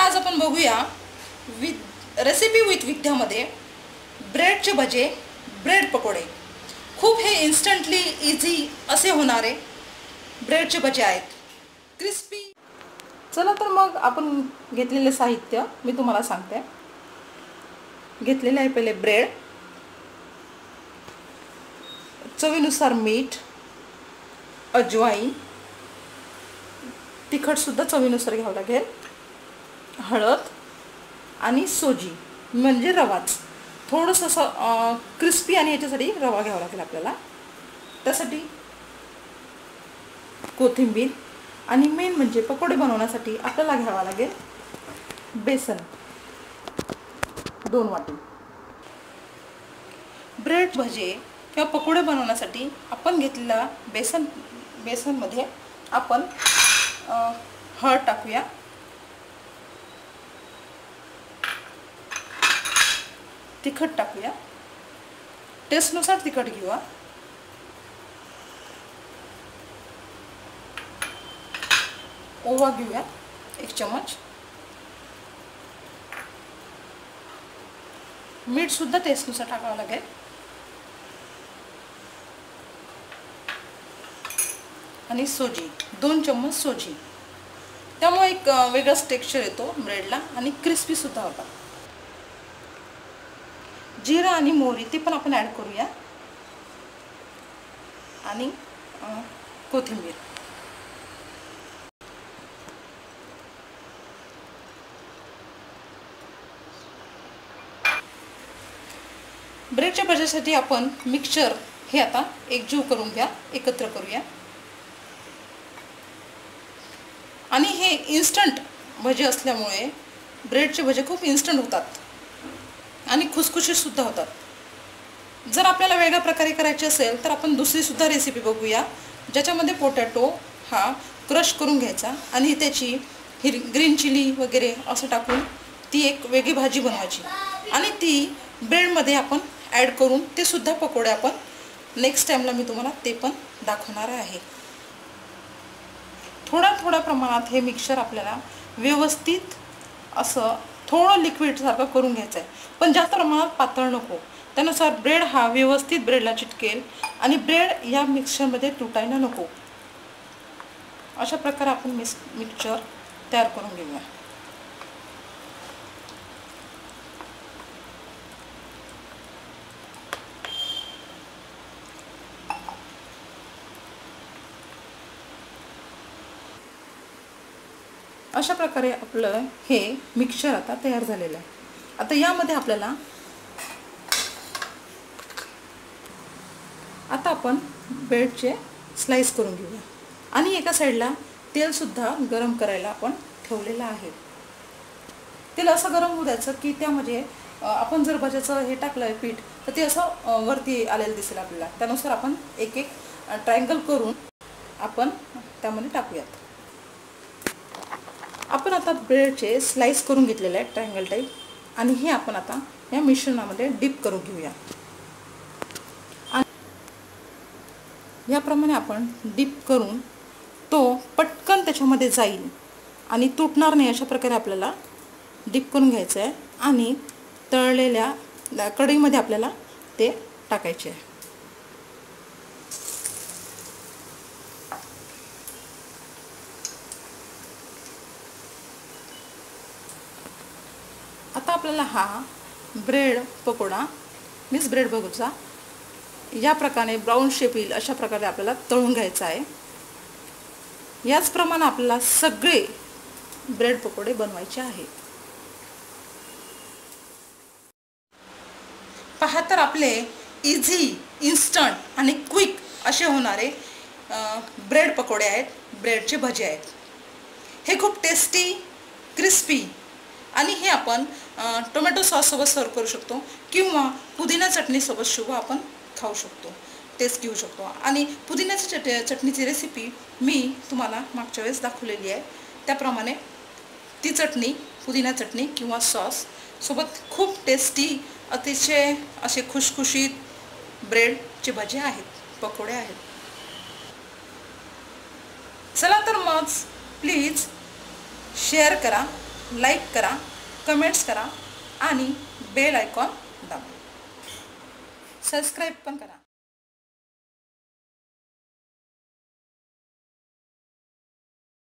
आज आपण बघूया रेसिपी विथ विद्यामध्ये ब्रेडचे भजे, ब्रेड पकोडे। खूप हे इन्स्टंटली इझी असे होणारे ब्रेडचे भजे आहेत, क्रिस्पी। चला तर मग आपण घेतलेले साहित्य मी तुम्हाला सांगते। घेतलेले आहे पहिले ब्रेड, चवीनुसार मीठ, अजवाईन, तिखट सुद्धा चवीनुसार घ्यावं लागेल, हळद आणि सोजी म्हणजे रवाच। थोडंसं असं क्रिस्पी आणि याच्यासाठी रवा घ्यावा लागेल आपल्याला। त्यासाठी कोथिंबीर आणि मेन म्हणजे पकोडे बनवण्यासाठी आपल्याला घ्यावा लागेल बेसन 2 वाटी। ब्रेड भजे किंवा पकोडे बनवण्यासाठी आपण घेतलेला बेसनमध्ये आपण हळद टाकूया, तिखट टाकूया, टेस्टनुसार तिखट घेऊया, ओवा घेऊया 1 चमच, मीठ सुद्धा टेस्टनुसार टाकावं लागेल, आणि सोजी 2 चम्मच सोजी। त्यामुळे एक वेगळाच टेक्स्चर येतो ब्रेडला आणि क्रिस्पी सुद्धा होता। जिरा आणि मोहरी ते पण आपण ॲड करूया, आणि कोथिंबीर। ब्रेडच्या भज्यासाठी आपण मिक्सचर हे आता एकजीव करून घ्या, एकत्र करूया। आणि हे इन्स्टंट भजे असल्यामुळे ब्रेडचे भजे खूप इन्स्टंट होतात आणि खुसखुशीत सुद्धा होतात। जर आपल्याला वेगळ्या प्रकारे करायचे असेल तर आपण दुसरी सुद्धा रेसिपी बघूया, ज्याच्यामध्ये पोटॅटो हा क्रश करून घ्यायचा आणि त्याची ग्रीन चिली वगैरे असं टाकून ती एक वेगळी भाजी बनवायची आणि ती ब्रेडमध्ये आपण ॲड करून ते सुद्धा पकोडे आपण नेक्स्ट टाइमला मी तुम्हाला ते पण दाखवणार आहे। थोड्या प्रमाणात हे मिक्सचर आपल्याला व्यवस्थित असं थोडं लिक्विड सारखं करून घ्यायचं आहे, पण जास्त प्रमाणात पातळ नको। त्यानुसार ब्रेड हा व्यवस्थित ब्रेडला चिटकेल आणि ब्रेड या मिक्सचरमध्ये तुटायला नको। अशा प्रकारे आपण मिक्सचर तयार करून घेऊया। अशा प्रकारे आपलं हे मिक्सचर आता तयार झालेलं आहे। आता यामध्ये आपल्याला आता आपण ब्रेडचे स्लाइस करून घेऊया आणि एका साईडला तेल सुद्धा गरम करायला आपण ठेवलेलं आहे। तेल असं गरम होऊ द्यायचं की त्यामध्ये आपण जर भज्याचं हे टाकलंय पीठ तर ते असं वरती आलेलं दिसेल आपल्याला। त्यानुसार आपण एक एक ट्रायंगल करून आपण त्यामध्ये टाकूयात। आपण आता ब्रेडचे स्लाइस करून घेतलेले आहे ट्रायंगल टाईप, आणि हे आपण आता या मिश्रणामध्ये डिप करून घेऊया। याप्रमाणे आपण डिप करून तो पटकन त्याच्यामध्ये जाईल आणि तुटणार नाही अशा प्रकारे आपल्याला डिप करून घ्यायचं आहे आणि तळलेल्या कढईमध्ये आपल्याला ते टाकायचे आहे। आता आपल्याला हा ब्रेड पकोडा मीन्स ब्रेड भजा या प्रकारे ब्राऊन शेप येईल अशा प्रकारे आपल्याला तळून घ्यायचा आहे। याचप्रमाणे आपल्याला सगळे ब्रेड पकोडे बनवायचे आहे। पहा तर आपले इझी, इन्स्टंट आणि क्विक असे होणारे ब्रेड पकोडे आहेत, ब्रेडचे भजे आहेत। हे खूप टेस्टी, क्रिस्पी आणि हे आपण टोमॅटो सॉससोबत सर्व करू शकतो किंवा पुदिना चटणीसोबत सुद्धा आपण खाऊ शकतो, टेस्ट घेऊ शकतो। आणि पुदिन्याच्या चटणीची रेसिपी मी तुम्हाला मागच्या वेळेस दाखवलेली आहे, त्याप्रमाणे ती चटणी पुदिना चटणी किंवा सॉस सोबत खूप टेस्टी अतिशय असे खुशखुशीत ब्रेडचे भजे आहेत, पकोडे आहेत। चला तर मग प्लीज शेअर करा, लाईक करा, कमेंट्स करा आणि बेल आयकॉन दाबा. सबस्क्राईब पण करा.